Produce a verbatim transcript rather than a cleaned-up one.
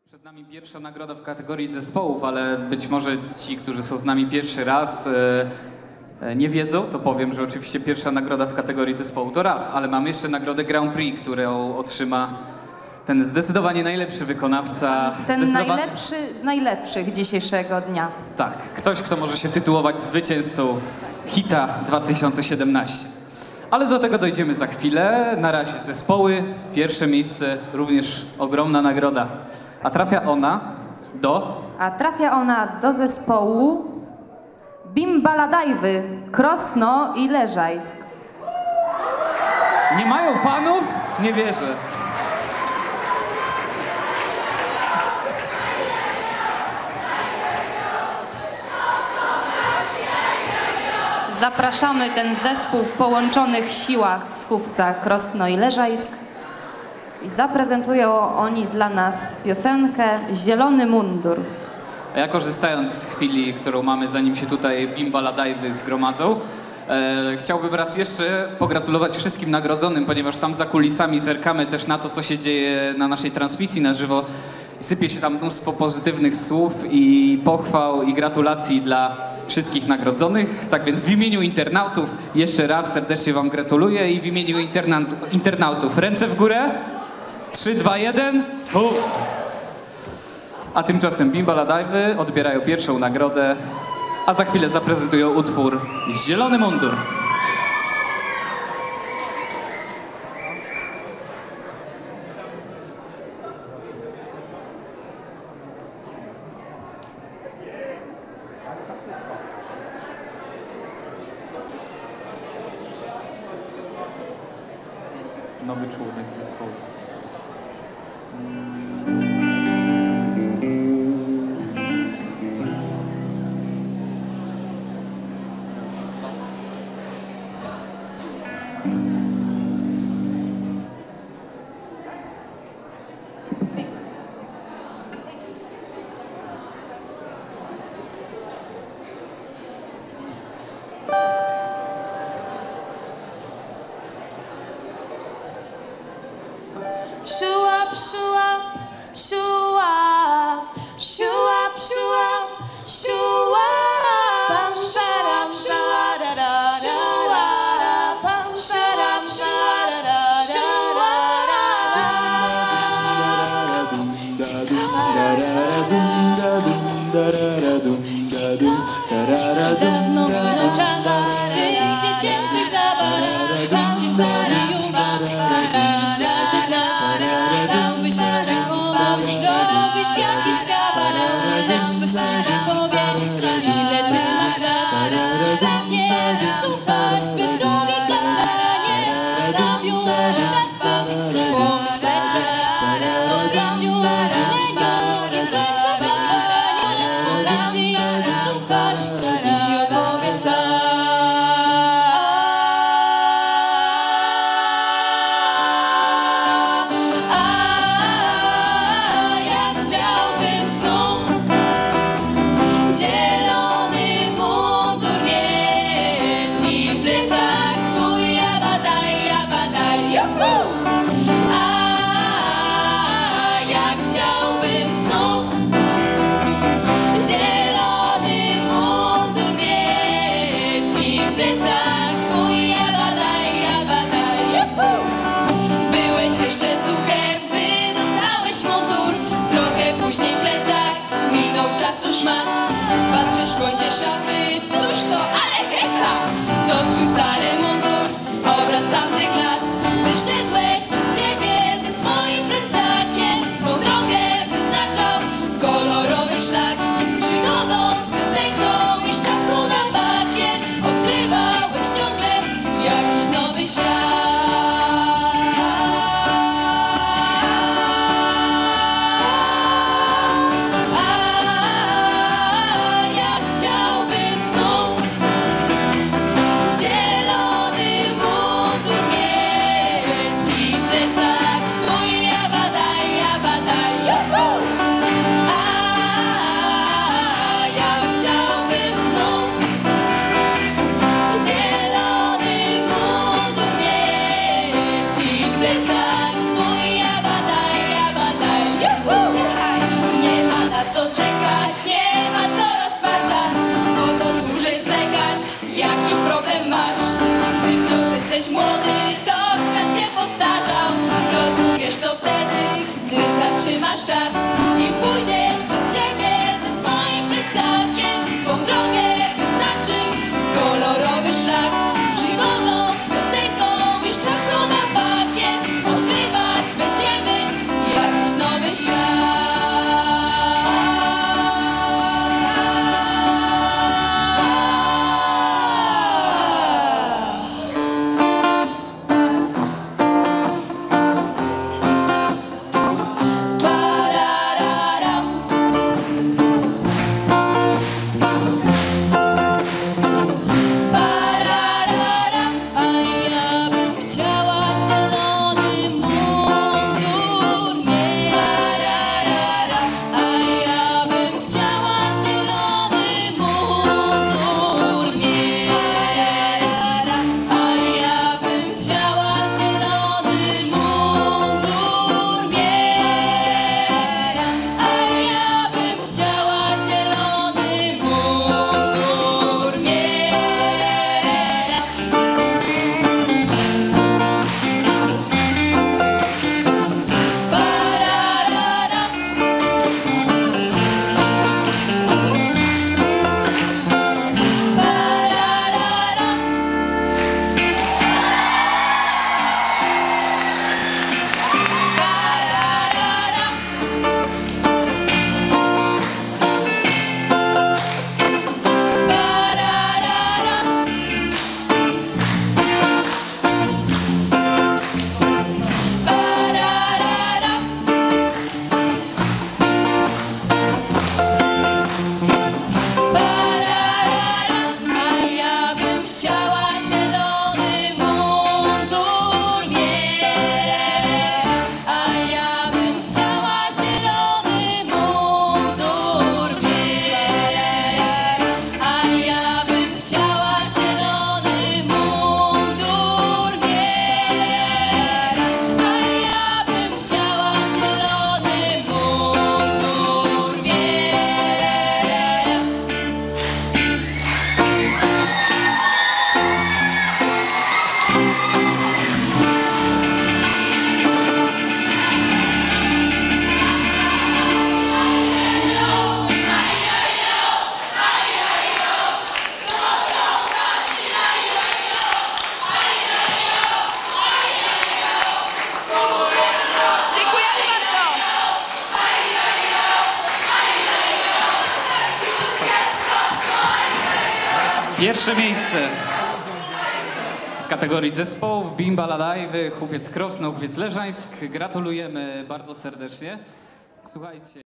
Przed nami pierwsza nagroda w kategorii zespołów, ale być może ci, którzy są z nami pierwszy raz, e, nie wiedzą, to powiem, że oczywiście pierwsza nagroda w kategorii zespołu to raz, ale mamy jeszcze nagrodę Grand Prix, którą otrzyma ten zdecydowanie najlepszy wykonawca. Ten najlepszy z najlepszych dzisiejszego dnia. Tak, ktoś, kto może się tytułować zwycięzcą hita dwa tysiące siedemnaście. Ale do tego dojdziemy za chwilę. Na razie zespoły, pierwsze miejsce, również ogromna nagroda. A trafia ona do... A trafia ona do zespołu Bimbaladajwy, Krosno i Leżajsk. Nie mają fanów? Nie wierzę. Zapraszamy ten zespół w połączonych siłach z Chówca, Krosno i Leżajsk. I zaprezentują oni dla nas piosenkę Zielony mundur. A ja, korzystając z chwili, którą mamy, zanim się tutaj Bimbaladajwy zgromadzą, e, chciałbym raz jeszcze pogratulować wszystkim nagrodzonym, ponieważ tam za kulisami zerkamy też na to, co się dzieje na naszej transmisji na żywo. Sypie się tam mnóstwo pozytywnych słów i pochwał i gratulacji dla wszystkich nagrodzonych. Tak więc w imieniu internautów jeszcze raz serdecznie wam gratuluję i w imieniu internautów ręce w górę. trzy, dwa, jeden. A tymczasem Bimbaladajwy odbierają pierwszą nagrodę, a za chwilę zaprezentują utwór Zielony mundur. Nowy członek zespołu. Shoo up, shoo up, shoo up, shoo up, shoo up, shoo up, shut up, shoo up, da da, shoo up, shut up, shoo up, da da, shoo up. Dawno minął czas, wyjdzie cięty zabaw, bratki stali już. Chciałbyś jeszcze chować, zrobić jakiś kabaret, lecz coś ci nie powiem, ile ty masz lat. Dla mnie wysłuchać, by długie kasaranie robią wracać, pomyśleć czas o biciu, leniu i złym zachowania. Jeśli już wysłuchasz i odpowiesz tak. Patrzysz w kącie szafy, cóż to, ale heca! To twój stary mundur, obraz tamtych lat. Wyszedłeś przed siebie ze swoim plecakiem, twą drogę wyznaczał kolorowy szlak. Z przygodą, z piosenką i szczapką na bakier odkrywałeś ciągle jakiś nowy świat. Zielony mundur mieć i Wiesz to wtedy, gdy zatrzymasz czas i pójdziesz przed siebie ze swoim plecakiem. Twą drogę wyznaczy kolorowy szlak z przygodą, z piosenką i szczapką na bakiem. Odkrywać będziemy jakiś nowy świat. Pierwsze miejsce w kategorii zespołów Bimba Ladajwy, Hufiec Krosno, Hufiec Leżańsk. Gratulujemy bardzo serdecznie. Słuchajcie.